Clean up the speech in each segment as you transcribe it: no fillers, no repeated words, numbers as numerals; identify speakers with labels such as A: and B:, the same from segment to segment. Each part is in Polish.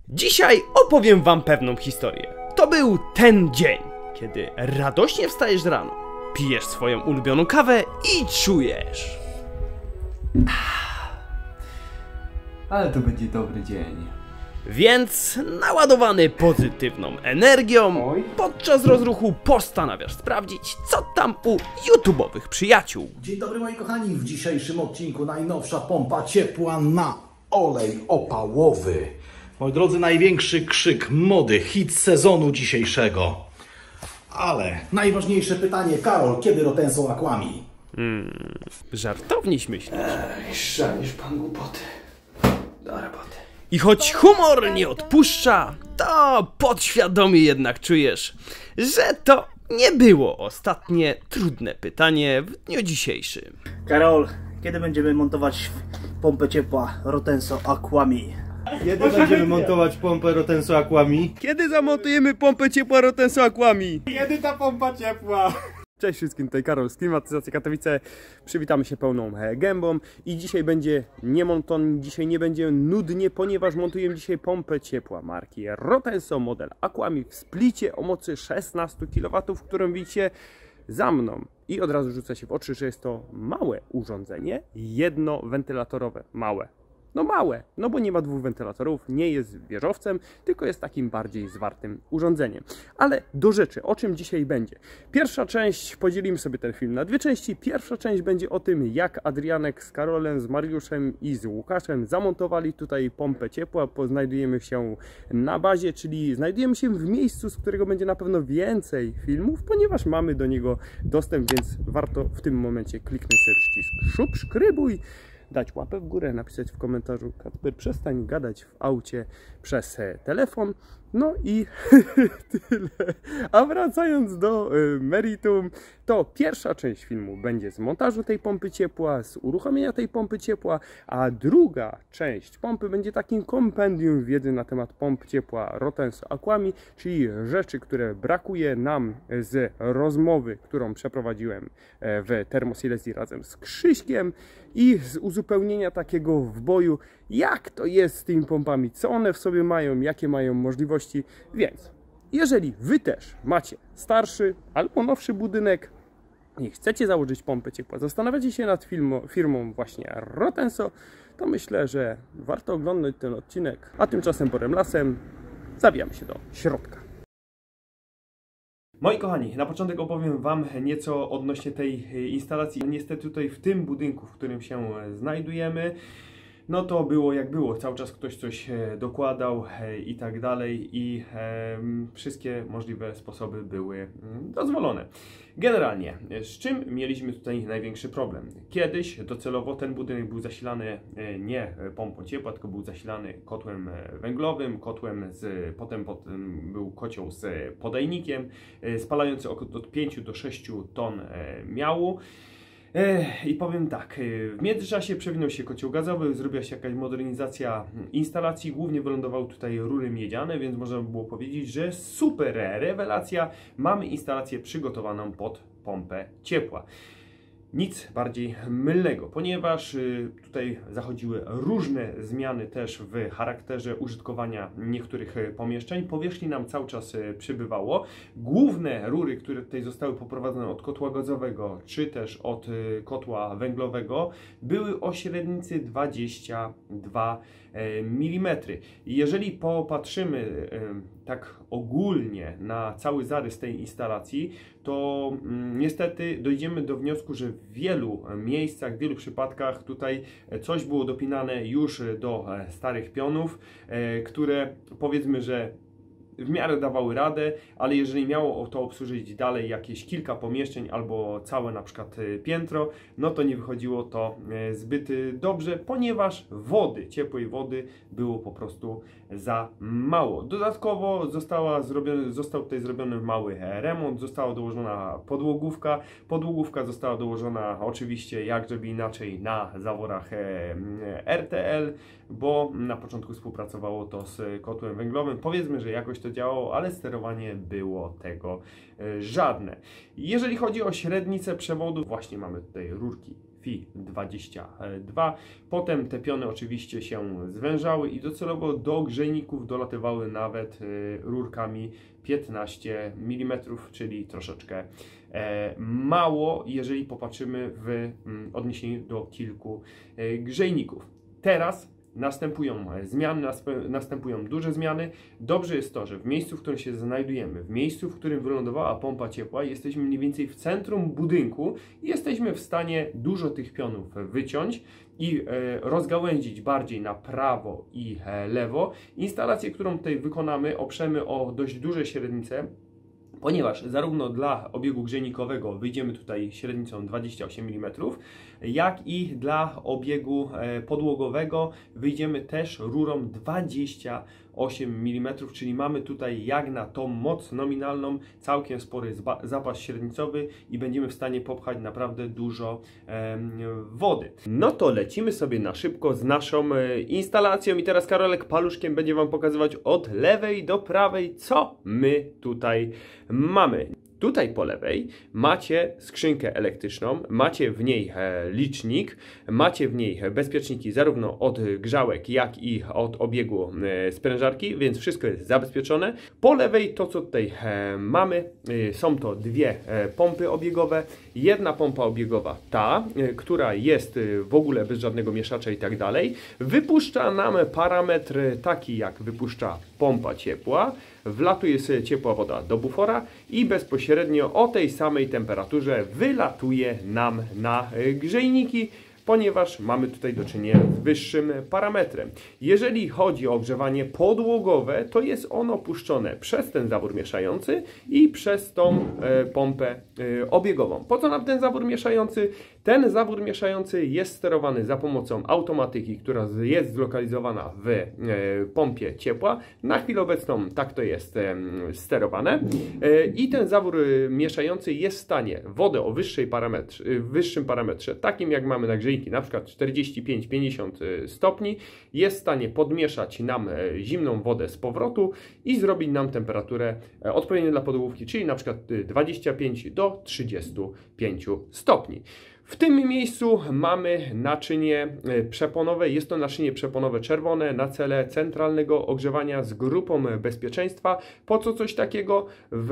A: Dzisiaj opowiem wam pewną historię. To był ten dzień, kiedy radośnie wstajesz rano, pijesz swoją ulubioną kawę i czujesz...
B: Ale to będzie dobry dzień.
A: Więc naładowany pozytywną energią, podczas rozruchu postanawiasz sprawdzić, co tam u YouTube'owych przyjaciół.
C: Dzień dobry moi kochani, w dzisiejszym odcinku najnowsza pompa ciepła na olej opałowy. Moi drodzy, największy krzyk mody, hit sezonu dzisiejszego. Ale najważniejsze pytanie, Karol, kiedy Rotenso Aquami?
A: Żartowniś myślisz.
B: Szanisz pan głupoty. Do roboty.
A: I choć humor nie odpuszcza, to podświadomie jednak czujesz, że to nie było ostatnie trudne pytanie w dniu dzisiejszym.
D: Karol, kiedy będziemy montować pompę ciepła Rotenso Aquami?
B: Kiedy będziemy montować pompę Rotenso Aquami?
A: Kiedy zamontujemy pompę ciepła Rotenso Aquami?
B: Kiedy ta pompa ciepła?
A: Cześć wszystkim, tutaj Karol z Klimatyzacji Katowice. Przywitamy się pełną gębą i dzisiaj będzie nie monotonnie, dzisiaj nie będzie nudnie, ponieważ montujemy dzisiaj pompę ciepła marki Rotenso model Aquami w splicie o mocy 16 kW, którą widzicie za mną. I od razu rzuca się w oczy, że jest to małe urządzenie, jednowentylatorowe, małe. No małe, no bo nie ma dwóch wentylatorów, nie jest wieżowcem, tylko jest takim bardziej zwartym urządzeniem. Ale do rzeczy, o czym dzisiaj będzie? Pierwsza część, podzielimy sobie ten film na dwie części. Pierwsza część będzie o tym, jak Adrianek z Karolem, z Mariuszem i z Łukaszem zamontowali tutaj pompę ciepła. Znajdujemy się na bazie, czyli znajdujemy się w miejscu, z którego będzie na pewno więcej filmów, ponieważ mamy do niego dostęp, więc warto w tym momencie kliknąć sobie przycisk subskrybuj, dać łapę w górę, napisać w komentarzu: Kacper, przestań gadać w aucie przez telefon. No i tyle. A wracając do meritum, to pierwsza część filmu będzie z montażu tej pompy ciepła, z uruchomienia tej pompy ciepła, a druga część pompy będzie takim kompendium wiedzy na temat pomp ciepła Rotenso Aquami, czyli rzeczy, które brakuje nam z rozmowy, którą przeprowadziłem w Termosilesii razem z Krzyśkiem, i z uzupełnienia takiego wboju, jak to jest z tymi pompami, co one w sobie mają, jakie mają możliwości. Więc jeżeli wy też macie starszy albo nowszy budynek i chcecie założyć pompę ciepła, zastanawiacie się nad firmą właśnie Rotenso, to myślę, że warto oglądać ten odcinek. A tymczasem porem lasem zabijamy się do środka. Moi kochani, na początek opowiem wam nieco odnośnie tej instalacji. Niestety tutaj w tym budynku, w którym się znajdujemy, no to było jak było, cały czas ktoś coś dokładał i tak dalej i wszystkie możliwe sposoby były dozwolone. Generalnie, z czym mieliśmy tutaj największy problem? Kiedyś docelowo ten budynek był zasilany nie pompą ciepła, tylko był zasilany kotłem węglowym, potem był kocioł z podajnikiem spalający od 5 do 6 ton miału. I powiem tak, w międzyczasie przewinął się kocioł gazowy, zrobiła się jakaś modernizacja instalacji, głównie wylądowały tutaj rury miedziane, więc można by było powiedzieć, że super rewelacja, mamy instalację przygotowaną pod pompę ciepła. Nic bardziej mylnego, ponieważ tutaj zachodziły różne zmiany też w charakterze użytkowania niektórych pomieszczeń. Powierzchni nam cały czas przybywało. Główne rury, które tutaj zostały poprowadzone od kotła gazowego, czy też od kotła węglowego, były o średnicy 22 mm. Jeżeli popatrzymy tak ogólnie na cały zarys tej instalacji, to niestety dojdziemy do wniosku, że w wielu miejscach, w wielu przypadkach tutaj coś było dopinane już do starych pionów, które powiedzmy, że w miarę dawały radę, ale jeżeli miało to obsłużyć dalej jakieś kilka pomieszczeń albo całe na przykład piętro, no to nie wychodziło to zbyt dobrze, ponieważ ciepłej wody było po prostu za mało. Dodatkowo został tutaj zrobiony mały remont, została dołożona podłogówka. Podłogówka została dołożona oczywiście, jak żeby inaczej, na zaworach RTL, bo na początku współpracowało to z kotłem węglowym. Powiedzmy, że jakoś to działało, ale sterowanie było tego żadne. Jeżeli chodzi o średnicę przewodu, właśnie mamy tutaj rurki FI 22. Potem te piony oczywiście się zwężały i docelowo do grzejników dolatywały nawet rurkami 15 mm, czyli troszeczkę mało, jeżeli popatrzymy w odniesieniu do kilku grzejników. Teraz następują zmiany, następują duże zmiany. Dobrze jest to, że w miejscu, w którym się znajdujemy, w miejscu, w którym wylądowała pompa ciepła, jesteśmy mniej więcej w centrum budynku i jesteśmy w stanie dużo tych pionów wyciąć i rozgałęzić bardziej na prawo i lewo. Instalację, którą tutaj wykonamy, oprzemy o dość duże średnice, ponieważ zarówno dla obiegu grzejnikowego wyjdziemy tutaj średnicą 28 mm, jak i dla obiegu podłogowego wyjdziemy też rurą 28 mm, czyli mamy tutaj jak na tą moc nominalną całkiem spory zapas średnicowy i będziemy w stanie popchać naprawdę dużo wody. No to lecimy sobie na szybko z naszą instalacją i teraz Karolek paluszkiem będzie Wam pokazywać od lewej do prawej, co my tutaj mamy. Tutaj po lewej macie skrzynkę elektryczną, macie w niej licznik, macie w niej bezpieczniki zarówno od grzałek, jak i od obiegu sprężarki, więc wszystko jest zabezpieczone. Po lewej to, co tutaj mamy, są to dwie pompy obiegowe. Jedna pompa obiegowa, ta, która jest w ogóle bez żadnego mieszacza i tak dalej, wypuszcza nam parametr taki, jak wypuszcza pompa ciepła. Wlatuje sobie ciepła woda do bufora i bezpośrednio o tej samej temperaturze wylatuje nam na grzejniki, ponieważ mamy tutaj do czynienia z wyższym parametrem. Jeżeli chodzi o ogrzewanie podłogowe, to jest ono puszczone przez ten zawór mieszający i przez tą pompę obiegową. Po co nam ten zawór mieszający? Ten zawór mieszający jest sterowany za pomocą automatyki, która jest zlokalizowana w pompie ciepła. Na chwilę obecną tak to jest sterowane. I ten zawór mieszający jest w stanie wodę o wyższym parametrze, takim jak mamy na grzejniki, na przykład 45-50 stopni, jest w stanie podmieszać nam zimną wodę z powrotu i zrobić nam temperaturę odpowiednią dla podłówki, czyli na przykład 25 do 35 stopni. W tym miejscu mamy naczynie przeponowe. Jest to naczynie przeponowe czerwone na cele centralnego ogrzewania z grupą bezpieczeństwa. Po co coś takiego? W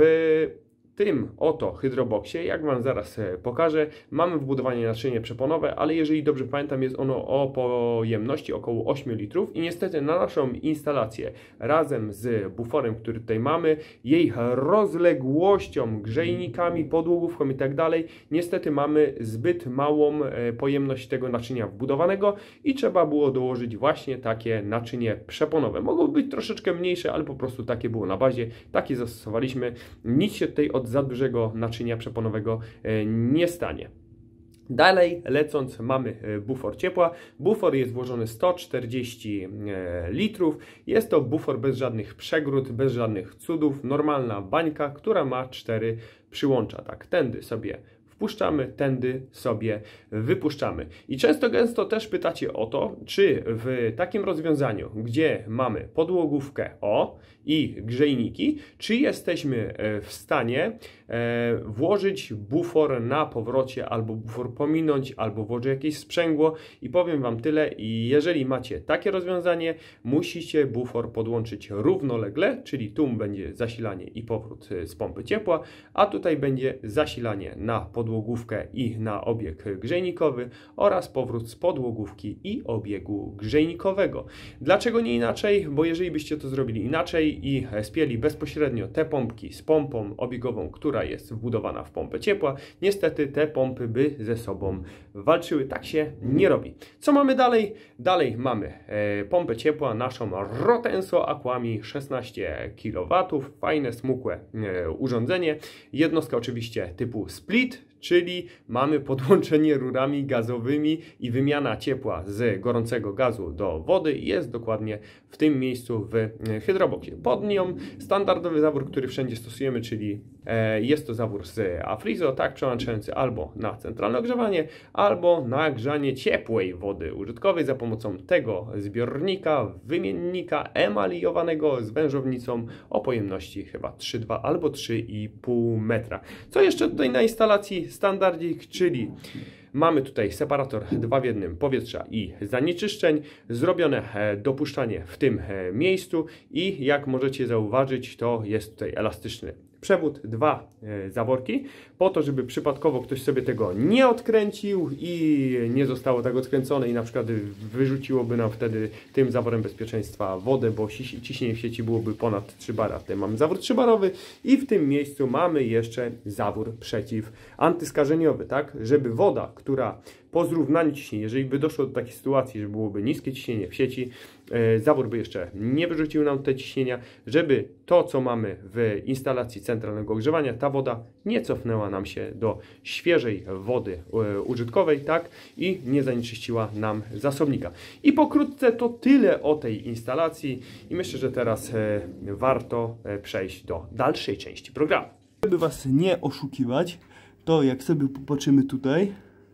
A: tym oto hydroboxie, jak Wam zaraz pokażę, mamy wbudowanie naczynie przeponowe, ale jeżeli dobrze pamiętam, jest ono o pojemności około 8 litrów i niestety na naszą instalację razem z buforem, który tutaj mamy, jej rozległością, grzejnikami, podłogówką i tak dalej, niestety mamy zbyt małą pojemność tego naczynia wbudowanego i trzeba było dołożyć właśnie takie naczynie przeponowe. Mogło być troszeczkę mniejsze, ale po prostu takie było na bazie, takie zastosowaliśmy. Nic się tutaj od za dużego naczynia przeponowego nie stanie. Dalej lecąc mamy bufor ciepła. Bufor jest włożony 140 litrów. Jest to bufor bez żadnych przegród, bez żadnych cudów. Normalna bańka, która ma 4 przyłącza. Tak, tędy sobie wpuszczamy, tędy sobie wypuszczamy. I często gęsto też pytacie o to, czy w takim rozwiązaniu, gdzie mamy podłogówkę i grzejniki, czy jesteśmy w stanie włożyć bufor na powrocie, albo bufor pominąć, albo włożyć jakieś sprzęgło. I powiem Wam tyle, i jeżeli macie takie rozwiązanie, musicie bufor podłączyć równolegle, czyli tu będzie zasilanie i powrót z pompy ciepła, a tutaj będzie zasilanie na podłogówkę i na obieg grzejnikowy oraz powrót z podłogówki i obiegu grzejnikowego. Dlaczego nie inaczej? Bo jeżeli byście to zrobili inaczej i spięli bezpośrednio te pompki z pompą obiegową, która jest wbudowana w pompę ciepła, niestety te pompy by ze sobą walczyły. Tak się nie robi. Co mamy dalej? Dalej mamy pompę ciepła, naszą Rotenso Aquami 16 kW, fajne, smukłe urządzenie. Jednostka oczywiście typu split, czyli mamy podłączenie rurami gazowymi i wymiana ciepła z gorącego gazu do wody jest dokładnie w tym miejscu w hydroboxie. Pod nią standardowy zawór, który wszędzie stosujemy, czyli jest to zawór z Afrizo, tak przełączający albo na centralne ogrzewanie, albo na grzanie ciepłej wody użytkowej za pomocą tego zbiornika, wymiennika emaliowanego z wężownicą o pojemności chyba 3,2 albo 3,5 metra. Co jeszcze tutaj na instalacji standardzik, czyli Mamy tutaj separator 2 w 1 powietrza i zanieczyszczeń, zrobione dopuszczanie w tym miejscu i jak możecie zauważyć, to jest tutaj elastyczny przewód, 2 zaworki, po to, żeby przypadkowo ktoś sobie tego nie odkręcił i nie zostało tak odkręcone i na przykład wyrzuciłoby nam wtedy tym zaworem bezpieczeństwa wodę, bo ciśnienie w sieci byłoby ponad 3 bary. Tutaj mamy zawór 3-barowy i w tym miejscu mamy jeszcze zawór przeciwantyskażeniowy, tak, żeby woda, która po zrównaniu ciśnienia, jeżeli by doszło do takiej sytuacji, że byłoby niskie ciśnienie w sieci, zawór by jeszcze nie wyrzucił nam te ciśnienia, żeby to, co mamy w instalacji centralnego ogrzewania, ta woda nie cofnęła nam się do świeżej wody użytkowej, tak, i nie zanieczyściła nam zasobnika. I pokrótce to tyle o tej instalacji i myślę, że teraz warto przejść do dalszej części programu.
B: Żeby Was nie oszukiwać, to jak sobie popatrzymy tutaj,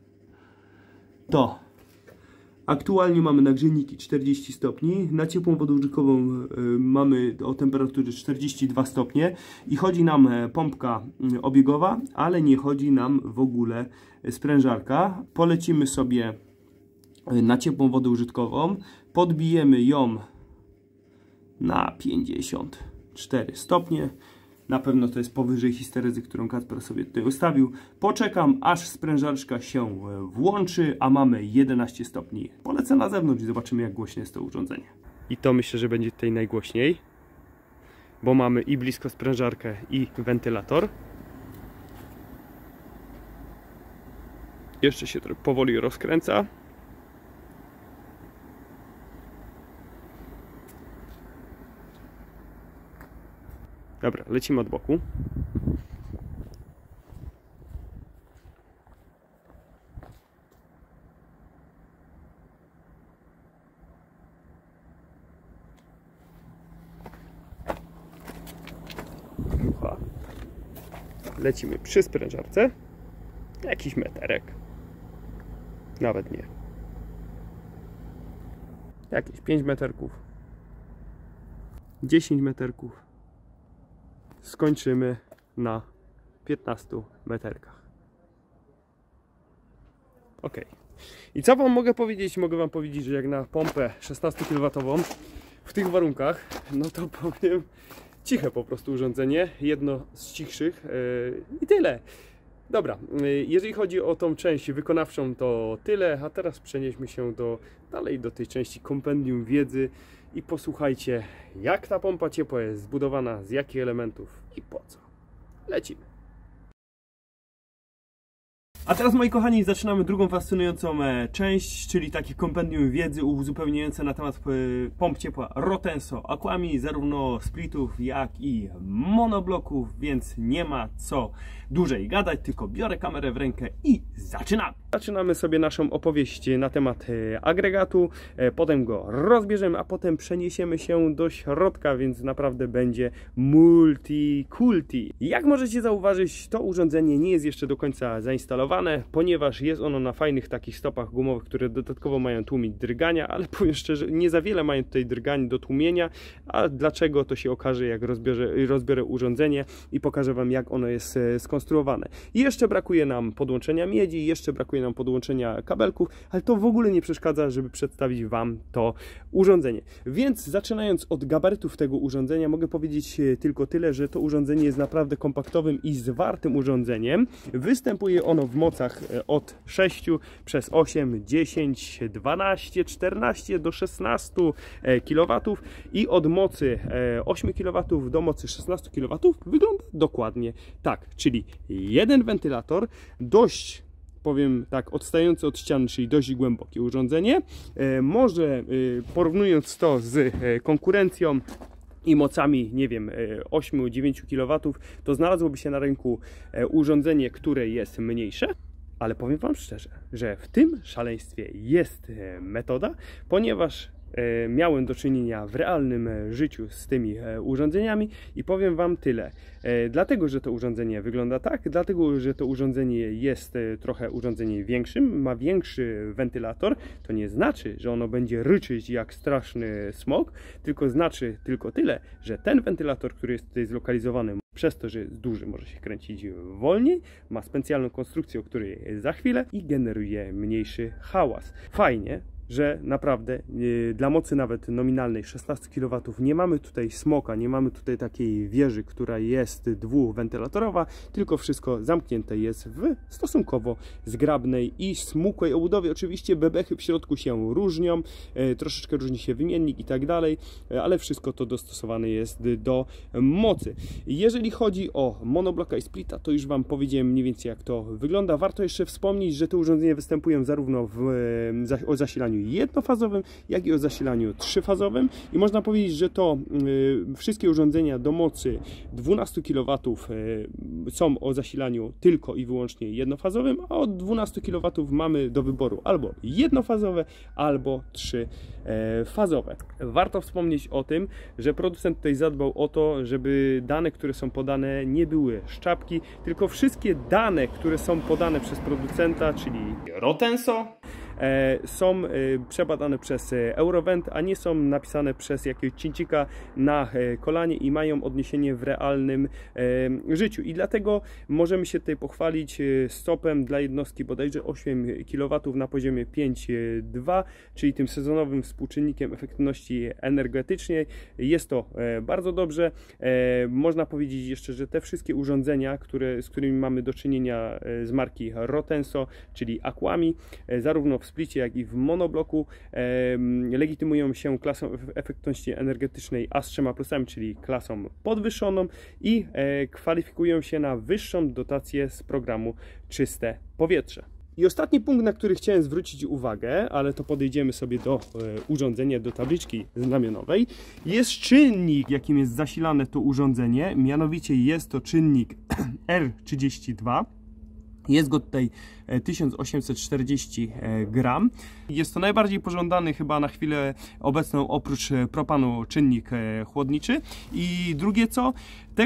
B: to aktualnie mamy nagrzejniki 40 stopni, na ciepłą wodę użytkową mamy o temperaturze 42 stopnie i chodzi nam pompka obiegowa, ale nie chodzi nam w ogóle sprężarka. Polecimy sobie na ciepłą wodę użytkową, podbijemy ją na 54 stopnie. Na pewno to jest powyżej histeryzy, którą Kacper sobie tutaj ustawił. Poczekam, aż sprężarka się włączy, a mamy 11 stopni. Polecę na zewnątrz i zobaczymy, jak głośne jest to urządzenie.
A: I to myślę, że będzie tutaj najgłośniej, bo mamy i blisko sprężarkę, i wentylator. Jeszcze się powoli rozkręca. Dobra, lecimy od boku. Lecimy przy sprężarce. Jakiś meterek. Nawet nie. Jakieś 5 meterków. 10 meterków. Skończymy na 15 meterkach. Ok. I co Wam mogę powiedzieć? Mogę Wam powiedzieć, że jak na pompę 16 kW w tych warunkach, no to powiem, ciche po prostu urządzenie, jedno z cichszych i tyle. Dobra, jeżeli chodzi o tą część wykonawczą, to tyle, a teraz przenieśmy się dalej do tej części kompendium wiedzy i posłuchajcie, jak ta pompa ciepła jest zbudowana, z jakich elementów i po co. Lecimy.
B: A teraz, moi kochani, zaczynamy drugą fascynującą część, czyli takie kompendium wiedzy uzupełniające na temat pomp ciepła Rotenso Aquami, zarówno splitów, jak i monobloków, więc nie ma co dłużej gadać, tylko biorę kamerę w rękę i zaczynamy.
A: Zaczynamy sobie naszą opowieść na temat agregatu, potem go rozbierzemy, a potem przeniesiemy się do środka, więc naprawdę będzie multikulti. Jak możecie zauważyć, to urządzenie nie jest jeszcze do końca zainstalowane, ponieważ jest ono na fajnych takich stopach gumowych, które dodatkowo mają tłumić drgania, ale powiem szczerze, nie za wiele mają tutaj drgań do tłumienia, a dlaczego, to się okaże, jak rozbiorę urządzenie i pokażę Wam, jak ono jest skonstruowane. I jeszcze brakuje nam podłączenia miedzi, jeszcze brakuje nam podłączenia kabelków, ale to w ogóle nie przeszkadza, żeby przedstawić Wam to urządzenie. Więc zaczynając od gabarytów tego urządzenia, mogę powiedzieć tylko tyle, że to urządzenie jest naprawdę kompaktowym i zwartym urządzeniem. Występuje ono w mocach od 6 przez 8, 10, 12, 14 do 16 kW i od mocy 8 kW do mocy 16 kW wygląda dokładnie tak, czyli jeden wentylator, dość, powiem tak, odstający od ściany, czyli dość głębokie urządzenie. Może porównując to z konkurencją i mocami, nie wiem, 8-9 kW, to znalazłoby się na rynku urządzenie, które jest mniejsze, ale powiem Wam szczerze, że w tym szaleństwie jest metoda, ponieważ miałem do czynienia w realnym życiu z tymi urządzeniami i powiem Wam tyle. Dlatego, że to urządzenie wygląda tak, dlatego, że to urządzenie jest trochę urządzeniem większym, ma większy wentylator, to nie znaczy, że ono będzie ryczyć jak straszny smog, tylko znaczy tylko tyle, że ten wentylator, który jest tutaj zlokalizowany, przez to, że jest duży, może się kręcić wolniej, ma specjalną konstrukcję, o której za chwilę i generuje mniejszy hałas. Fajnie, że naprawdę dla mocy nawet nominalnej 16 kW nie mamy tutaj smoka, nie mamy tutaj takiej wieży, która jest dwuwentylatorowa, tylko wszystko zamknięte jest w stosunkowo zgrabnej i smukłej obudowie. Oczywiście bebechy w środku się różnią, troszeczkę różni się wymiennik i tak dalej, ale wszystko to dostosowane jest do mocy. Jeżeli chodzi o monobloka i splita, to już Wam powiedziałem mniej więcej jak to wygląda. Warto jeszcze wspomnieć, że te urządzenia występują zarówno o zasilaniu jednofazowym, jak i o zasilaniu trzyfazowym i można powiedzieć, że to wszystkie urządzenia do mocy 12 kW są o zasilaniu tylko i wyłącznie jednofazowym, a od 12 kW mamy do wyboru albo jednofazowe, albo trzyfazowe. Warto wspomnieć o tym, że producent tutaj zadbał o to, żeby dane, które są podane, nie były szczapki, tylko wszystkie dane, które są podane przez producenta, czyli Rotenso, są przebadane przez Eurovent, a nie są napisane przez jakiegoś cincika na kolanie i mają odniesienie w realnym życiu. I dlatego możemy się tutaj pochwalić stopem dla jednostki bodajże 8 kW na poziomie 5,2, czyli tym sezonowym współczynnikiem efektywności energetycznej. Jest to bardzo dobrze. Można powiedzieć jeszcze, że te wszystkie urządzenia, z którymi mamy do czynienia z marki Rotenso, czyli Aquami, zarówno w splicie, jak i w monobloku legitymują się klasą efektywności energetycznej A z 3+, czyli klasą podwyższoną i kwalifikują się na wyższą dotację z programu Czyste Powietrze. I ostatni punkt, na który chciałem zwrócić uwagę, ale to podejdziemy sobie do urządzenia, do tabliczki znamionowej, jest czynnik, jakim jest zasilane to urządzenie, mianowicie jest to czynnik R32. Jest go tutaj 1840 gram. Jest to najbardziej pożądany chyba na chwilę obecną oprócz propanu czynnik chłodniczy. I drugie co,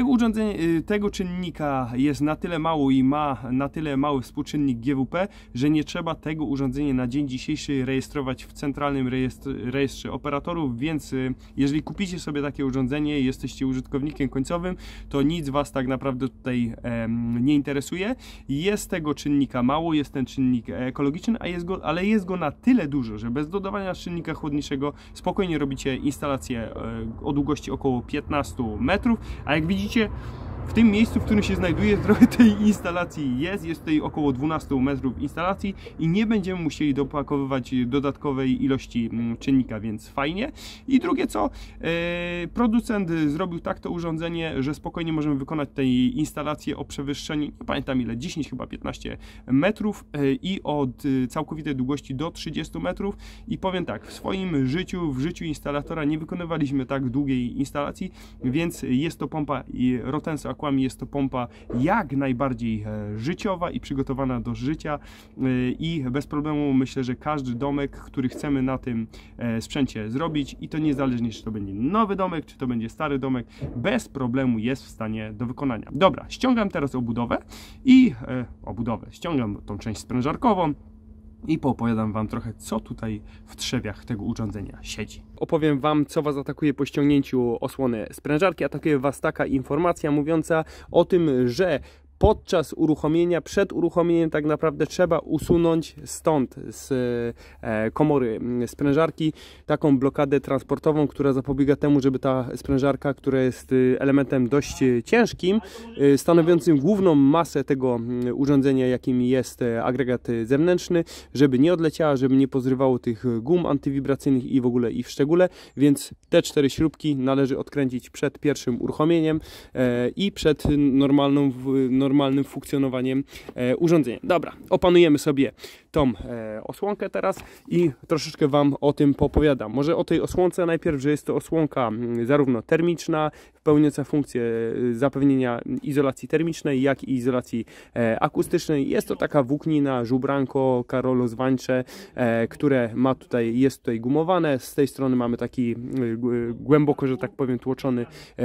A: tego czynnika jest na tyle mało i ma na tyle mały współczynnik GWP, że nie trzeba tego urządzenia na dzień dzisiejszy rejestrować w centralnym rejestrze operatorów, więc jeżeli kupicie sobie takie urządzenie i jesteście użytkownikiem końcowym, to nic Was tak naprawdę tutaj nie interesuje. Jest tego czynnika mało, jest ten czynnik ekologiczny, ale jest go na tyle dużo, że bez dodawania czynnika chłodniczego spokojnie robicie instalację o długości około 15 metrów, a jak widzicie, w tym miejscu, w którym się znajduje, trochę tej instalacji jest tutaj około 12 metrów instalacji i nie będziemy musieli dopakowywać dodatkowej ilości czynnika, więc fajnie. I drugie co, producent zrobił tak to urządzenie, że spokojnie możemy wykonać tej instalację o przewyższeniu, nie pamiętam ile, 10 chyba 15 metrów i od całkowitej długości do 30 metrów. I powiem tak, w swoim życiu, w życiu instalatora nie wykonywaliśmy tak długiej instalacji, więc jest to pompa i Rotenso Aquami jest to pompa jak najbardziej życiowa i przygotowana do życia i bez problemu myślę, że każdy domek, który chcemy na tym sprzęcie zrobić i to niezależnie czy to będzie nowy domek, czy to będzie stary domek, bez problemu jest w stanie do wykonania. Dobra, ściągam teraz obudowę i ściągam tą część sprężarkową i poopowiadam Wam trochę, co tutaj w trzewiach tego urządzenia siedzi. Opowiem Wam, co Was atakuje po ściągnięciu osłony sprężarki. Atakuje Was taka informacja mówiąca o tym, że podczas uruchomienia, przed uruchomieniem tak naprawdę trzeba usunąć stąd z komory sprężarki taką blokadę transportową, która zapobiega temu, żeby ta sprężarka, która jest elementem dość ciężkim, stanowiącym główną masę tego urządzenia, jakim jest agregat zewnętrzny, żeby nie odleciała, żeby nie pozrywało tych gum antywibracyjnych i w ogóle i w szczególe, więc te 4 śrubki należy odkręcić przed pierwszym uruchomieniem i przed normalnym funkcjonowaniem urządzenia. Dobra, opanujemy sobie tą osłonkę teraz i troszeczkę Wam o tym popowiadam. Może o tej osłonce najpierw, że jest to osłonka zarówno termiczna, pełniąca funkcję zapewnienia izolacji termicznej, jak i izolacji akustycznej. Jest to taka włóknina, żubranko, karolozwańcze, które jest tutaj gumowane. Z tej strony mamy taki głęboko, że tak powiem, tłoczony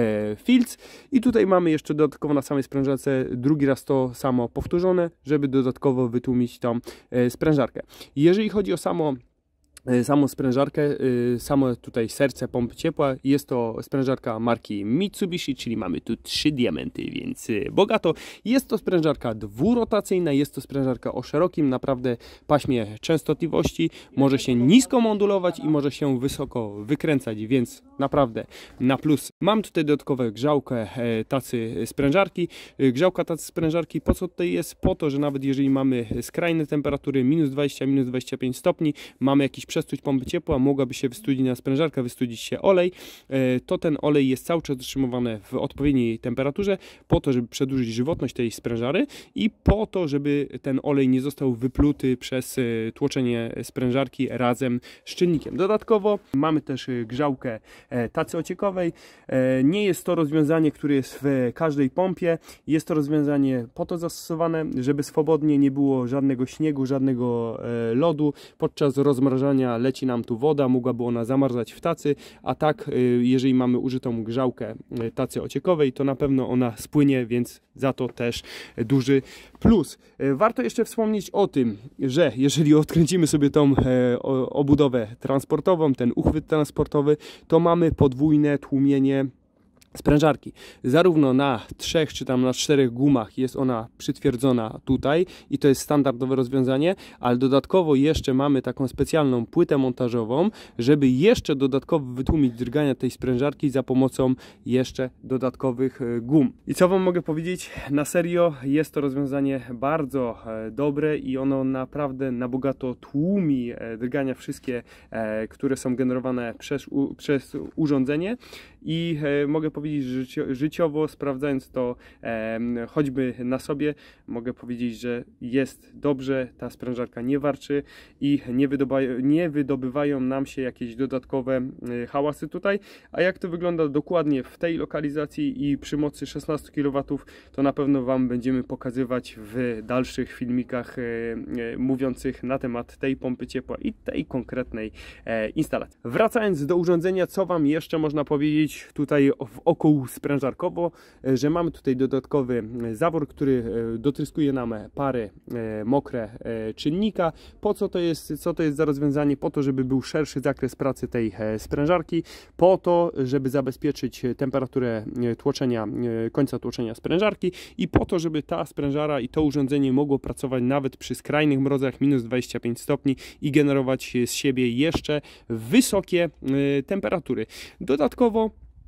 A: filc i tutaj mamy jeszcze dodatkowo na samej sprężarce drugi raz to samo powtórzone, żeby dodatkowo wytłumić tą sprężarkę. Jeżeli chodzi o samą sprężarkę, samo tutaj serce pompy ciepła, jest to sprężarka marki Mitsubishi, czyli mamy tu 3 diamenty, więc bogato. Jest to sprężarka dwurotacyjna, jest to sprężarka o szerokim naprawdę paśmie częstotliwości, może się nisko modulować i może się wysoko wykręcać, więc naprawdę na plus. Mam tutaj dodatkowe grzałkę tacy sprężarki. Grzałka tacy sprężarki po co tutaj jest? Po to, że nawet jeżeli mamy skrajne temperatury minus 20, minus 25 stopni, mamy jakiś przestuć pompy ciepła, mogłaby się wystudzić na sprężarkę, wystudzić się olej, to ten olej jest cały czas utrzymywany w odpowiedniej temperaturze po to, żeby przedłużyć żywotność tej sprężary i po to, żeby ten olej nie został wypluty przez tłoczenie sprężarki razem z czynnikiem. Dodatkowo mamy też grzałkę tacy ociekowej. Nie jest to rozwiązanie, które jest w każdej pompie. Jest to rozwiązanie po to zastosowane, żeby swobodnie nie było żadnego śniegu, żadnego lodu. Podczas rozmrażania leci nam tu woda, mogłaby ona zamarzać w tacy, a tak jeżeli mamy użytą grzałkę tacy ociekowej, to na pewno ona spłynie, więc za to też duży plus. Warto jeszcze wspomnieć o tym, że jeżeli odkręcimy sobie tą obudowę transportową, ten uchwyt transportowy, to mamy podwójne tłumienie sprężarki. Zarówno na 3 czy tam na 4 gumach jest ona przytwierdzona tutaj i to jest standardowe rozwiązanie, ale dodatkowo jeszcze mamy taką specjalną płytę montażową, żeby jeszcze dodatkowo wytłumić drgania tej sprężarki za pomocą jeszcze dodatkowych gum. I co Wam mogę powiedzieć? Na serio jest to rozwiązanie bardzo dobre i ono naprawdę na bogato tłumi drgania wszystkie, które są generowane przez urządzenie i mogę powiedzieć, że życiowo sprawdzając to choćby na sobie, mogę powiedzieć, że jest dobrze, ta sprężarka nie warczy i nie wydobywają nam się jakieś dodatkowe hałasy tutaj. A jak to wygląda dokładnie w tej lokalizacji i przy mocy 16 kW, to na pewno Wam będziemy pokazywać w dalszych filmikach mówiących na temat tej pompy ciepła i tej konkretnej instalacji. Wracając do urządzenia, co Wam jeszcze można powiedzieć tutaj wokół sprężarkowo, że mamy tutaj dodatkowy zawór, który dotryskuje nam pary mokre czynnika. Po co to jest? Co to jest za rozwiązanie? Po to, żeby był szerszy zakres pracy tej sprężarki, po to, żeby zabezpieczyć temperaturę tłoczenia, końca tłoczenia sprężarki i po to, żeby ta sprężara i to urządzenie mogło pracować nawet przy skrajnych mrozach minus 25 stopni i generować z siebie jeszcze wysokie temperatury. Dodatkowo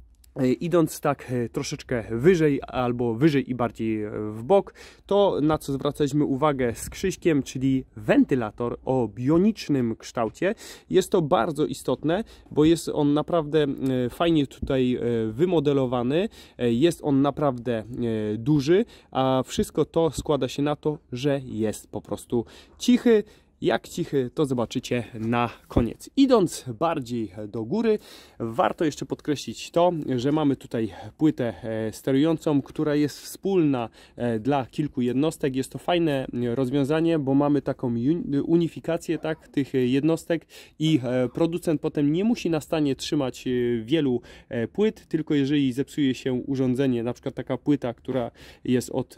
A: idąc tak troszeczkę wyżej albo wyżej i bardziej w bok, to na co zwracaliśmy uwagę z Krzyśkiem, czyli wentylator o bionicznym kształcie. Jest to bardzo istotne, bo jest on naprawdę fajnie tutaj wymodelowany, jest on naprawdę duży, a wszystko to składa się na to, że jest po prostu cichy. Jak cichy, to zobaczycie na koniec. Idąc bardziej do góry, warto jeszcze podkreślić to, że mamy tutaj płytę sterującą, która jest wspólna dla kilku jednostek. Jest to fajne rozwiązanie, bo mamy taką unifikację tych jednostek i producent potem nie musi na stanie trzymać wielu płyt, tylko jeżeli zepsuje się urządzenie, na przykład taka płyta, która jest od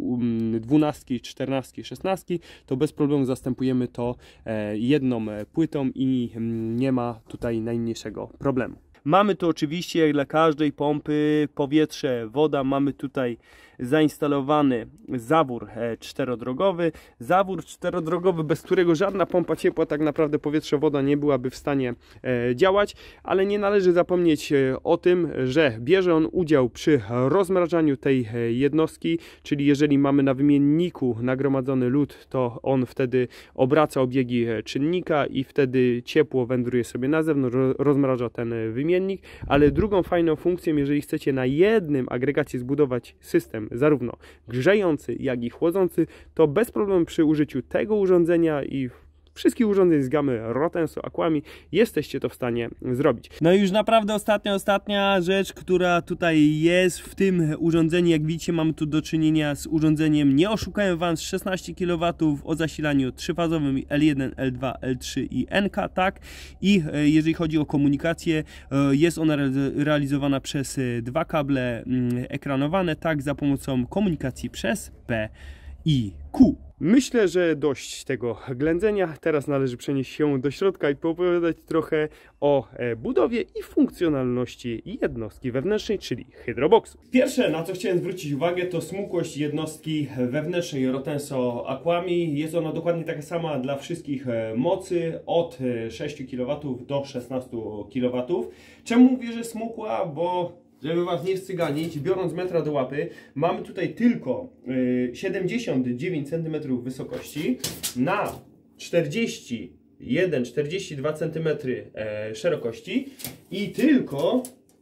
A: 12, 14, 16, to bez problemu zastępujemy to jedną płytą i nie ma tutaj najmniejszego problemu. Mamy tu oczywiście jak dla każdej pompy powietrze, woda, mamy tutaj zainstalowany zawór czterodrogowy. Zawór czterodrogowy, bez którego żadna pompa ciepła, tak naprawdę powietrze, woda nie byłaby w stanie działać, ale nie należy zapomnieć o tym, że bierze on udział przy rozmrażaniu tej jednostki, czyli jeżeli mamy na wymienniku nagromadzony lód, to on wtedy obraca obiegi czynnika i wtedy ciepło wędruje sobie na zewnątrz, rozmraża ten wymiennik. zmiennik, ale drugą fajną funkcją, jeżeli chcecie na jednym agregacie zbudować system zarówno grzejący, jak i chłodzący, to bez problemu przy użyciu tego urządzenia i wszystkich urządzeń z gamy Rotenso Aquami jesteście to w stanie zrobić.
B: No i już naprawdę ostatnia rzecz, która tutaj jest w tym urządzeniu. Jak widzicie, mamy tu do czynienia z urządzeniem, nie oszukałem Was, 16 kW o zasilaniu trzyfazowym L1, L2, L3 i NK, tak? I jeżeli chodzi o komunikację, jest ona realizowana przez dwa kable ekranowane, tak? Za pomocą komunikacji przez P i Q.
A: Myślę, że dość tego ględzenia. Teraz należy przenieść się do środka i poopowiadać trochę o budowie i funkcjonalności jednostki wewnętrznej, czyli hydroboxu. Pierwsze, na co chciałem zwrócić uwagę, to smukłość jednostki wewnętrznej Rotenso Aquami. Jest ona dokładnie taka sama dla wszystkich mocy, od 6 kW do 16 kW. Czemu mówię, że smukła? Bo żeby Was nie wcyganić, biorąc metra do łapy, mamy tutaj tylko 79 cm wysokości na 41-42 cm szerokości i tylko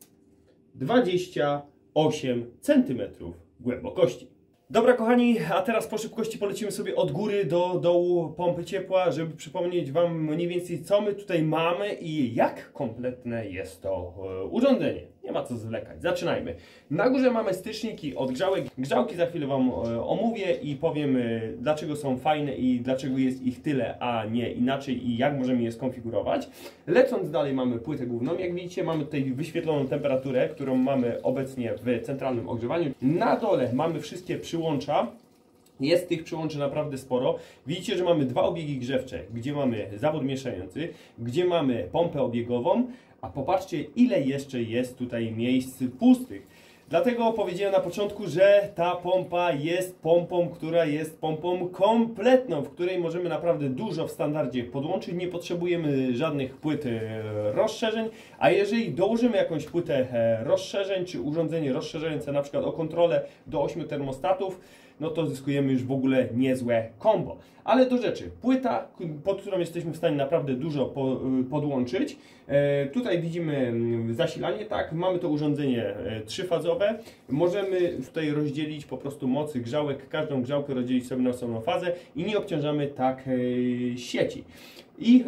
A: 28 cm głębokości. Dobra kochani, a teraz po szybkości polecimy sobie od góry do dołu pompy ciepła, żeby przypomnieć Wam mniej więcej, co my tutaj mamy i jak kompletne jest to urządzenie. Nie ma co zwlekać, zaczynajmy. Na górze mamy styczniki od grzałek. Grzałki za chwilę Wam omówię i powiem, dlaczego są fajne i dlaczego jest ich tyle, a nie inaczej i jak możemy je skonfigurować. Lecąc dalej, mamy płytę główną. Jak widzicie, mamy tutaj wyświetloną temperaturę, którą mamy obecnie w centralnym ogrzewaniu. Na dole mamy wszystkie przyłącza. Jest tych przyłączy naprawdę sporo. Widzicie, że mamy dwa obiegi grzewcze, gdzie mamy zawór mieszający, gdzie mamy pompę obiegową, a popatrzcie, ile jeszcze jest tutaj miejsc pustych. Dlatego powiedziałem na początku, że ta pompa jest pompą, która jest pompą kompletną, w której możemy naprawdę dużo w standardzie podłączyć. Nie potrzebujemy żadnych płyt rozszerzeń, a jeżeli dołożymy jakąś płytę rozszerzeń, czy urządzenie rozszerzające na przykład o kontrolę do 8 termostatów, no to zyskujemy już w ogóle niezłe kombo. Ale do rzeczy. Płyta, pod którą jesteśmy w stanie naprawdę dużo podłączyć. Tutaj widzimy zasilanie, tak, mamy to urządzenie trzyfazowe. Możemy tutaj rozdzielić po prostu mocy grzałek, każdą grzałkę rozdzielić sobie na osobną fazę i nie obciążamy tak sieci. I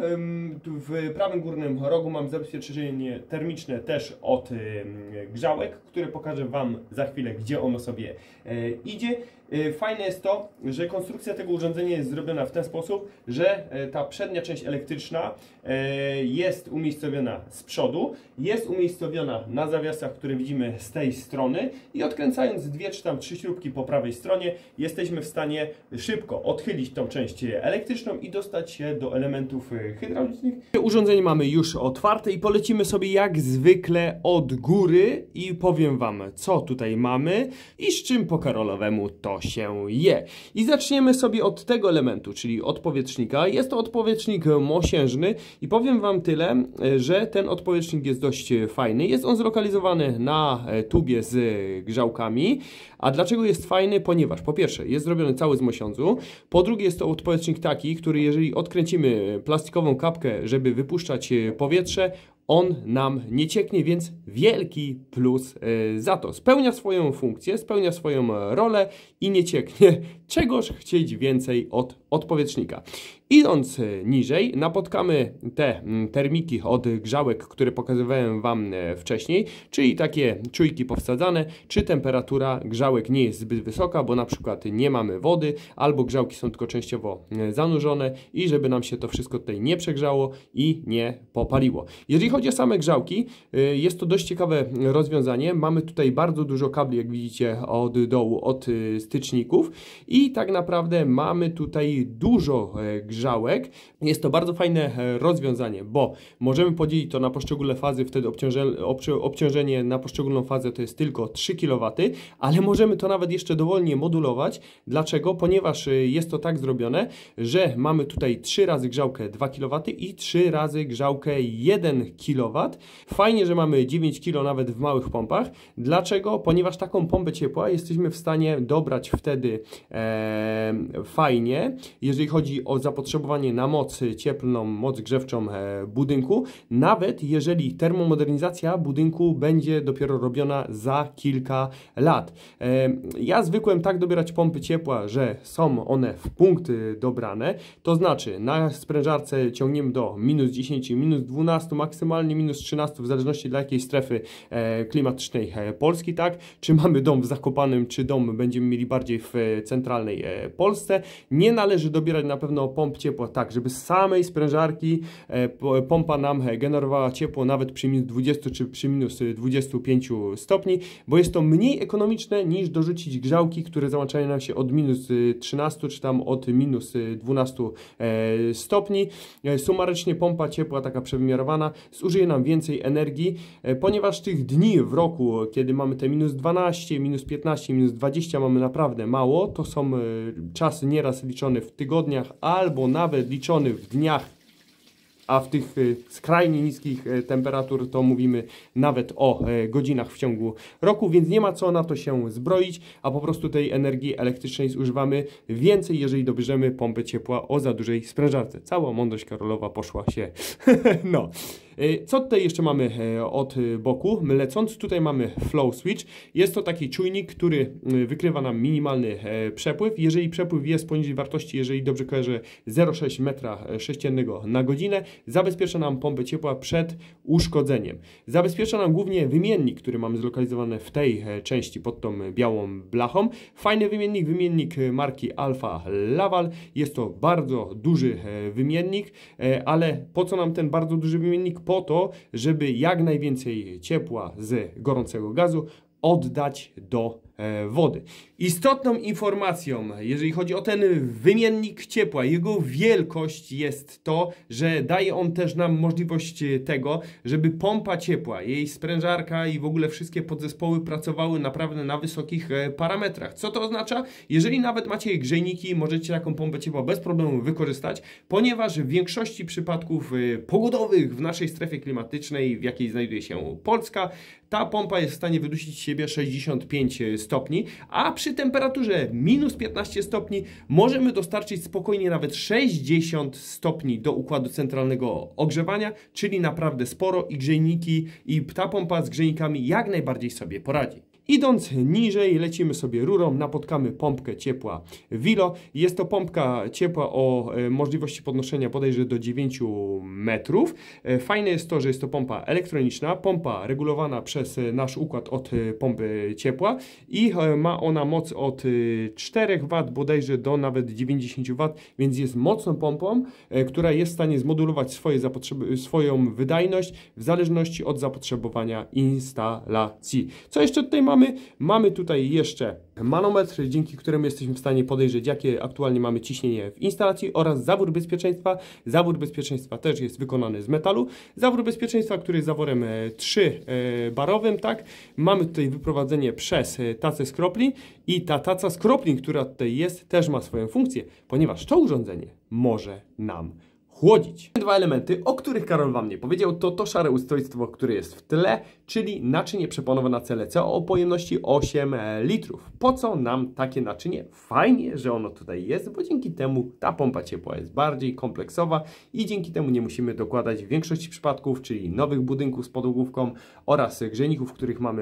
A: w prawym górnym rogu mam zabezpieczenie termiczne też od grzałek, które pokażę Wam za chwilę, gdzie ono sobie idzie. Fajne jest to, że konstrukcja tego urządzenia jest zrobiona w ten sposób, że ta przednia część elektryczna jest umiejscowiona z przodu, jest umiejscowiona na zawiasach, które widzimy z tej strony i odkręcając 2 czy tam 3 śrubki po prawej stronie jesteśmy w stanie szybko odchylić tą część elektryczną i dostać się do elementów hydraulicznych. Urządzenie mamy już otwarte i polecimy sobie jak zwykle od góry i powiem Wam, co tutaj mamy i z czym po karolowemu to się je. I zaczniemy sobie od tego elementu, czyli odpowietrznika. Jest to odpowietrznik mosiężny i powiem Wam tyle, że ten odpowietrznik jest dość fajny. Jest on zlokalizowany na tubie z grzałkami. A dlaczego jest fajny? Ponieważ po pierwsze jest zrobiony cały z mosiądzu, po drugie jest to odpowietrznik taki, który jeżeli odkręcimy plastikową kapkę, żeby wypuszczać powietrze, on nam nie cieknie, więc wielki plus za to. Spełnia swoją funkcję, spełnia swoją rolę i nie cieknie. Czegoż chcieć więcej od odpowietrznika. Idąc niżej, napotkamy te termiki od grzałek, które pokazywałem Wam wcześniej, czyli takie czujki powsadzane, czy temperatura grzałek nie jest zbyt wysoka, bo na przykład nie mamy wody, albo grzałki są tylko częściowo zanurzone i żeby nam się to wszystko tutaj nie przegrzało i nie popaliło. Jeżeli chodzi o same grzałki, jest to dość ciekawe rozwiązanie. Mamy tutaj bardzo dużo kabli, jak widzicie, od dołu, od styczników i tak naprawdę mamy tutaj dużo grzałek. Jest to bardzo fajne rozwiązanie, bo możemy podzielić to na poszczególne fazy, wtedy obciążenie na poszczególną fazę to jest tylko 3 kW, ale możemy to nawet jeszcze dowolnie modulować. Dlaczego? Ponieważ jest to tak zrobione, że mamy tutaj 3 razy grzałkę 2 kW i 3 razy grzałkę 1 kW. Fajnie, że mamy 9 kg nawet w małych pompach. Dlaczego? Ponieważ taką pompę ciepła jesteśmy w stanie dobrać wtedy fajnie jeżeli chodzi o zapotrzebowanie na moc cieplną, moc grzewczą budynku, nawet jeżeli termomodernizacja budynku będzie dopiero robiona za kilka lat. Ja zwykłem tak dobierać pompy ciepła, że są one w punkty dobrane, to znaczy na sprężarce ciągniemy do minus 10, minus 12, maksymalnie minus 13, w zależności dla jakiej strefy klimatycznej Polski, tak? Czy mamy dom w Zakopanem, czy dom będziemy mieli bardziej w centralnej Polsce. Nie należy dobierać na pewno pomp ciepła tak, żeby z samej sprężarki pompa nam generowała ciepło nawet przy minus 20 czy przy minus 25 stopni, bo jest to mniej ekonomiczne niż dorzucić grzałki, które załączają nam się od minus 13 czy tam od minus 12 stopni. Sumarycznie pompa ciepła taka przewymiarowana zużyje nam więcej energii, ponieważ tych dni w roku, kiedy mamy te minus 12, minus 15, minus 20 mamy naprawdę mało, to są czasy nieraz liczone w tygodniach albo nawet liczone w dniach, a w tych skrajnie niskich temperatur to mówimy nawet o godzinach w ciągu roku, więc nie ma co na to się zbroić, a po prostu tej energii elektrycznej zużywamy więcej, jeżeli dobierzemy pompę ciepła o za dużej sprężarce. Cała mądrość Karolowa poszła się. No. Co tutaj jeszcze mamy od boku? Lecąc, tutaj mamy flow switch. Jest to taki czujnik, który wykrywa nam minimalny przepływ. Jeżeli przepływ jest poniżej wartości, jeżeli dobrze kojarzę, 0,6 m3 na godzinę, zabezpiecza nam pompę ciepła przed uszkodzeniem. Zabezpiecza nam głównie wymiennik, który mamy zlokalizowany w tej części pod tą białą blachą. Fajny wymiennik marki Alfa Laval. Jest to bardzo duży wymiennik, ale po co nam ten bardzo duży wymiennik? Po to, żeby jak najwięcej ciepła z gorącego gazu oddać do wody. Istotną informacją, jeżeli chodzi o ten wymiennik ciepła, jego wielkość jest to, że daje on też nam możliwość tego, żeby pompa ciepła, jej sprężarka i w ogóle wszystkie podzespoły pracowały naprawdę na wysokich parametrach. Co to oznacza? Jeżeli nawet macie grzejniki, możecie taką pompę ciepła bez problemu wykorzystać, ponieważ w większości przypadków pogodowych w naszej strefie klimatycznej, w jakiej znajduje się Polska, ta pompa jest w stanie wydusić z siebie 65 stopni, a przy temperaturze minus 15 stopni możemy dostarczyć spokojnie nawet 60 stopni do układu centralnego ogrzewania, czyli naprawdę sporo i grzejniki i ta pompa z grzejnikami jak najbardziej sobie poradzi. Idąc niżej, lecimy sobie rurą, napotkamy pompkę ciepła Vilo. Jest to pompka ciepła o możliwości podnoszenia bodajże do 9 metrów. Fajne jest to, że jest to pompa elektroniczna, pompa regulowana przez nasz układ od pompy ciepła i ma ona moc od 4 W bodajże do nawet 90 W, więc jest mocną pompą, która jest w stanie zmodulować swoją wydajność w zależności od zapotrzebowania instalacji. Co jeszcze tutaj mamy? Mamy tutaj jeszcze manometr, dzięki któremu jesteśmy w stanie podejrzeć, jakie aktualnie mamy ciśnienie w instalacji, oraz zawór bezpieczeństwa. Zawór bezpieczeństwa też jest wykonany z metalu. Zawór bezpieczeństwa, który jest zaworem 3-barowym, tak? Mamy tutaj wyprowadzenie przez tacę skroplin i ta taca skroplin, która tutaj jest, też ma swoją funkcję, ponieważ to urządzenie może nam chłodzić. Dwa elementy, o których Karol Wam nie powiedział, to szare ustrojstwo, które jest w tle, czyli naczynie przeponowe na CLC o pojemności 8 litrów. Po co nam takie naczynie? Fajnie, że ono tutaj jest, bo dzięki temu ta pompa ciepła jest bardziej kompleksowa i dzięki temu nie musimy dokładać w większości przypadków, czyli nowych budynków z podłogówką oraz grzejników, w których mamy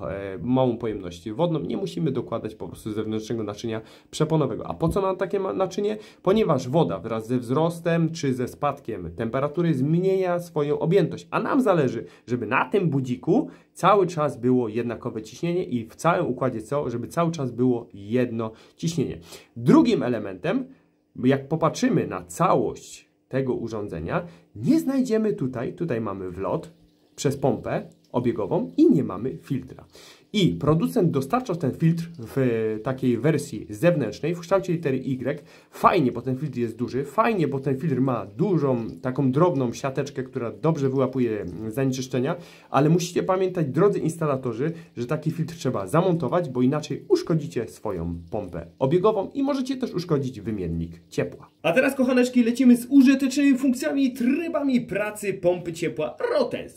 A: małą pojemność wodną, nie musimy dokładać po prostu zewnętrznego naczynia przeponowego. A po co nam takie naczynie? Ponieważ woda wraz ze wzrostem czy ze spadkiem temperatury zmienia swoją objętość, a nam zależy, żeby na tym budziku cały czas było jednakowe ciśnienie i w całym układzie CO, żeby cały czas było jedno ciśnienie. Drugim elementem, jak popatrzymy na całość tego urządzenia, nie znajdziemy tutaj mamy wlot przez pompę obiegową i nie mamy filtra. I producent dostarcza ten filtr w takiej wersji zewnętrznej w kształcie litery Y. Fajnie, bo ten filtr jest duży. Fajnie, bo ten filtr ma dużą, taką drobną siateczkę, która dobrze wyłapuje zanieczyszczenia. Ale musicie pamiętać, drodzy instalatorzy, że taki filtr trzeba zamontować, bo inaczej uszkodzicie swoją pompę obiegową i możecie też uszkodzić wymiennik ciepła. A teraz, kochaneczki, lecimy z użytecznymi funkcjami i trybami pracy pompy ciepła Rotenso.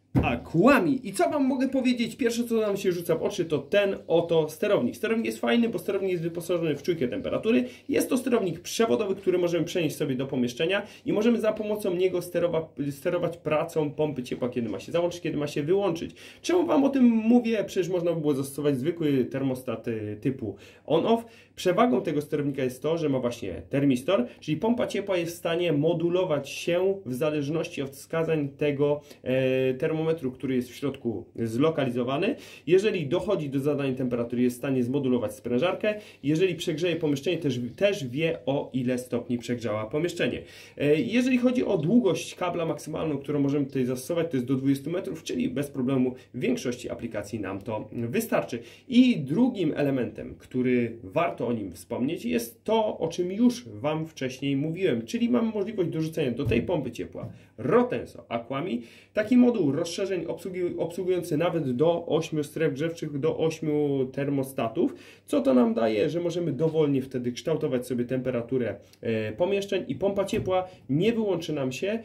A: Aquami. I co wam mogę powiedzieć? Pierwsze, co nam się rzuca w oczy, to ten oto sterownik. Sterownik jest fajny, bo sterownik jest wyposażony w czujkę temperatury. Jest to sterownik przewodowy, który możemy przenieść sobie do pomieszczenia i możemy za pomocą niego sterować pracą pompy ciepła, kiedy ma się załączyć, kiedy ma się wyłączyć. Czemu wam o tym mówię? Przecież można by było zastosować zwykły termostat typu on-off. Przewagą tego sterownika jest to, że ma właśnie termistor, czyli pompa ciepła jest w stanie modulować się w zależności od wskazań tego termometru, który jest w środku zlokalizowany. Jeżeli dochodzi do zadania temperatury, jest w stanie zmodulować sprężarkę. Jeżeli przegrzeje pomieszczenie, też wie, o ile stopni przegrzała pomieszczenie. Jeżeli chodzi o długość kabla maksymalną, którą możemy tutaj zastosować, to jest do 20 metrów, czyli bez problemu w większości aplikacji nam to wystarczy. I drugim elementem, który warto o nim wspomnieć, jest to, o czym już wam wcześniej mówiłem, czyli mamy możliwość dorzucenia do tej pompy ciepła Rotenso Aquami taki moduł rozszerzeń obsługujący nawet do 8 stref grzewczych, do 8 termostatów. Co to nam daje? Że możemy dowolnie wtedy kształtować sobie temperaturę pomieszczeń i pompa ciepła nie wyłączy nam się,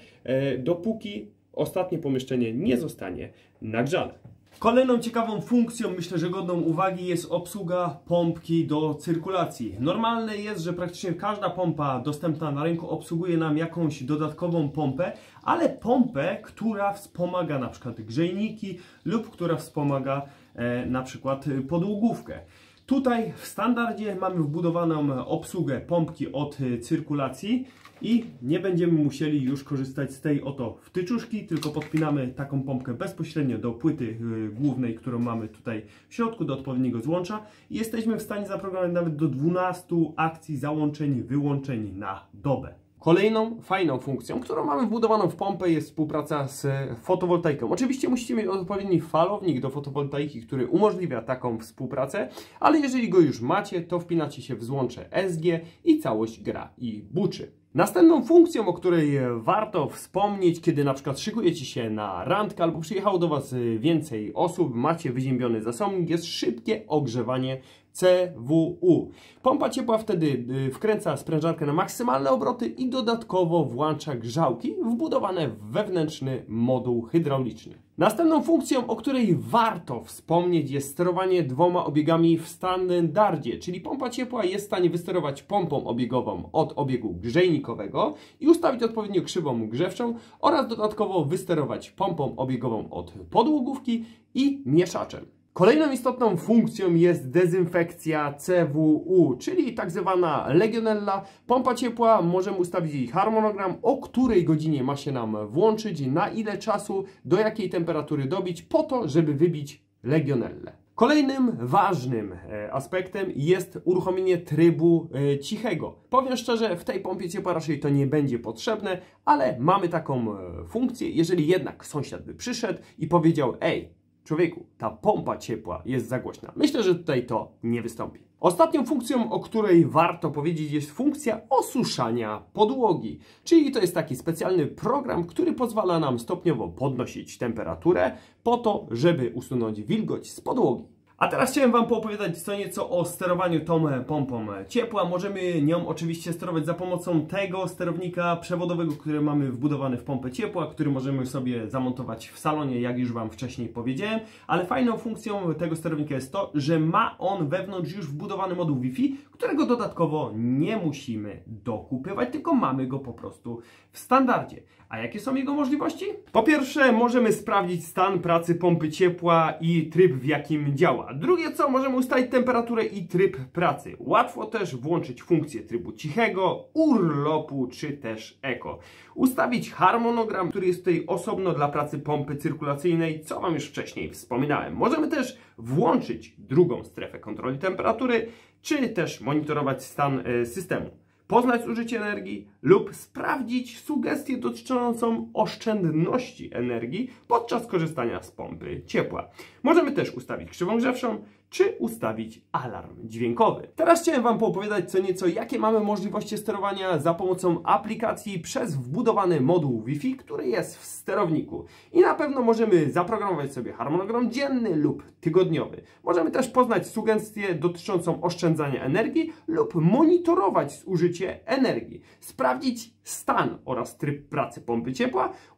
A: dopóki ostatnie pomieszczenie nie zostanie nagrzane.
B: Kolejną ciekawą funkcją, myślę, że godną uwagi, jest obsługa pompki do cyrkulacji. Normalne jest, że praktycznie każda pompa dostępna na rynku obsługuje nam jakąś dodatkową pompę, ale pompę, która wspomaga na przykład grzejniki lub która wspomaga na przykład podłogówkę. Tutaj w standardzie mamy wbudowaną obsługę pompki od cyrkulacji i nie będziemy musieli już korzystać z tej oto wtyczuszki, tylko podpinamy taką pompkę bezpośrednio do płyty głównej, którą mamy tutaj w środku, do odpowiedniego złącza i jesteśmy w stanie zaprogramować nawet do 12 akcji załączeń, wyłączeń na dobę.
A: Kolejną fajną funkcją, którą mamy wbudowaną w pompę, jest współpraca z fotowoltaiką. Oczywiście musicie mieć odpowiedni falownik do fotowoltaiki, który umożliwia taką współpracę, ale jeżeli go już macie, to wpinacie się w złącze SG i całość gra i buczy. Następną funkcją, o której warto wspomnieć, kiedy na przykład szykujecie się na randkę albo przyjechało do Was więcej osób, macie wyziębiony zasągnik, jest szybkie ogrzewanie CWU. Pompa ciepła wtedy wkręca sprężarkę na maksymalne obroty i dodatkowo włącza grzałki wbudowane w wewnętrzny moduł hydrauliczny. Następną funkcją, o której warto wspomnieć, jest sterowanie dwoma obiegami w standardzie, czyli pompa ciepła jest w stanie wysterować pompą obiegową od obiegu grzejnikowego i ustawić odpowiednio krzywą grzewczą oraz dodatkowo wysterować pompą obiegową od podłogówki i mieszaczem. Kolejną istotną funkcją jest dezynfekcja CWU, czyli tak zwana legionella. Pompa ciepła, możemy ustawić jej harmonogram, o której godzinie ma się nam włączyć, na ile czasu, do jakiej temperatury dobić, po to, żeby wybić legionellę. Kolejnym ważnym aspektem jest uruchomienie trybu cichego. Powiem szczerze, w tej pompie ciepła raczej to nie będzie potrzebne, ale mamy taką funkcję, jeżeli jednak sąsiad by przyszedł i powiedział: ej, człowieku, ta pompa ciepła jest za głośna. Myślę, że tutaj to nie wystąpi. Ostatnią funkcją, o której warto powiedzieć, jest funkcja osuszania podłogi. Czyli to jest taki specjalny program, który pozwala nam stopniowo podnosić temperaturę po to, żeby usunąć wilgoć z podłogi. A teraz chciałem Wam poopowiadać co nieco o sterowaniu tą pompą ciepła. Możemy nią oczywiście sterować za pomocą tego sterownika przewodowego, który mamy wbudowany w pompę ciepła, który możemy sobie zamontować w salonie, jak już Wam wcześniej powiedziałem. Ale fajną funkcją tego sterownika jest to, że ma on wewnątrz już wbudowany moduł Wi-Fi, którego dodatkowo nie musimy dokupywać, tylko mamy go po prostu w standardzie. A jakie są jego możliwości? Po pierwsze, możemy sprawdzić stan pracy pompy ciepła i tryb, w jakim działa. Drugie co, możemy ustalić temperaturę i tryb pracy. Łatwo też włączyć funkcję trybu cichego, urlopu czy też eko. Ustawić harmonogram, który jest tutaj osobno dla pracy pompy cyrkulacyjnej, co Wam już wcześniej wspominałem. Możemy też włączyć drugą strefę kontroli temperatury, czy też monitorować stan systemu. Poznać zużycie energii lub sprawdzić sugestię dotyczącą oszczędności energii podczas korzystania z pompy ciepła. Możemy też ustawić krzywą grzewczą, czy ustawić alarm dźwiękowy. Teraz chciałem Wam poopowiadać co nieco, jakie mamy możliwości sterowania za pomocą aplikacji przez wbudowany moduł Wi-Fi, który jest w sterowniku. I na pewno możemy zaprogramować sobie harmonogram dzienny lub tygodniowy. Możemy też poznać sugestię dotyczącą oszczędzania energii lub monitorować zużycie energii. Sprawdzić stan oraz tryb pracy pompy ciepła,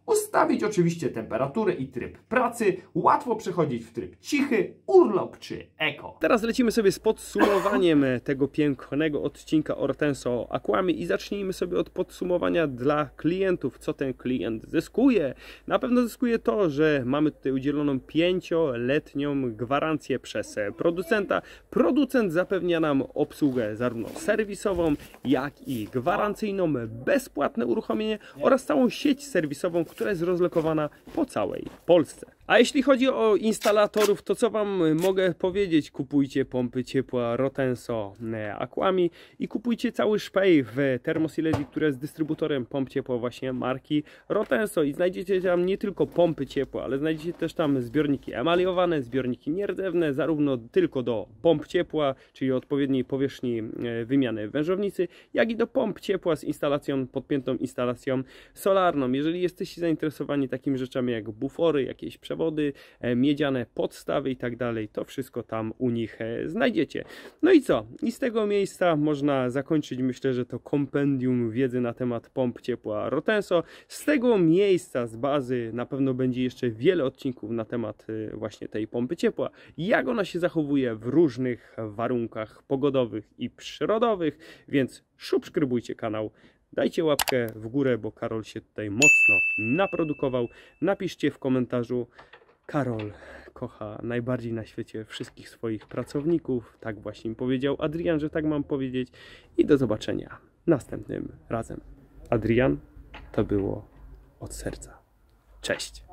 E: Ustawić oczywiście temperaturę i tryb pracy, łatwo przechodzić w tryb cichy, urlop czy eko.
A: Teraz lecimy sobie z podsumowaniem tego pięknego odcinka Hortenso Aquami i zacznijmy sobie od podsumowania dla klientów, co ten klient zyskuje. Na pewno zyskuje to, że mamy tutaj udzieloną 5-letnią gwarancję przez producenta. Producent zapewnia nam obsługę zarówno serwisową, jak i gwarancyjną, bezpłatne uruchomienie oraz całą sieć serwisową, która jest rozlokowana po całej Polsce. A jeśli chodzi o instalatorów, to co Wam mogę powiedzieć? Kupujcie pompy ciepła Hortenso Aquami i kupujcie cały szpej w Thermosilesii, które jest dystrybutorem pomp ciepła właśnie marki Hortenso i znajdziecie tam nie tylko pompy ciepła, ale znajdziecie też tam zbiorniki emaliowane, zbiorniki nierdzewne, zarówno tylko do pomp ciepła, czyli odpowiedniej powierzchni wymiany wężownicy, jak i do pomp ciepła z instalacją, podpiętą instalacją solarną. Jeżeli jesteście zainteresowani takimi rzeczami jak bufory, jakieś przewody, miedziane podstawy i tak dalej, to wszystko tam u nich znajdziecie. No i co? I z tego miejsca można zakończyć, myślę, że to kompendium wiedzy na temat pomp ciepła Hortenso. Z tego miejsca, z bazy na pewno będzie jeszcze wiele odcinków na temat właśnie tej pompy ciepła, jak ona się zachowuje w różnych warunkach pogodowych i przyrodowych, więc subskrybujcie kanał. Dajcie łapkę w górę, bo Karol się tutaj mocno naprodukował. Napiszcie w komentarzu: Karol kocha najbardziej na świecie wszystkich swoich pracowników. Tak właśnie mi powiedział Adrian, że tak mam powiedzieć. I do zobaczenia następnym razem. Adrian, to było od serca. Cześć!